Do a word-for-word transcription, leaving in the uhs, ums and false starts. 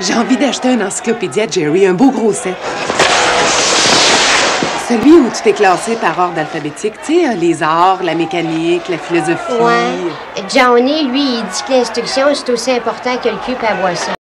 J'ai envie d'acheter un encyclopédia Jerry, un beau gros set. Celui où tout est classé par ordre alphabétique, tu sais, les arts, la mécanique, la philosophie. Ouais. Johnny, lui, il dit que l'instruction, c'est aussi important que le cube à boisson.